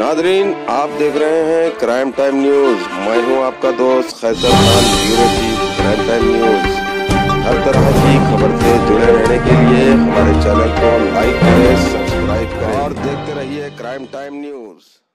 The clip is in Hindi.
नादरीन, आप देख रहे हैं क्राइम टाइम न्यूज। मैं हूं आपका दोस्त Khaiser Khan, bureau chief crime time news. हर तरह की खबर से जुड़े रहने के लिए हमारे चैनल को लाइक करें, सब्सक्राइब करें और देखते रहिए क्राइम टाइम न्यूज।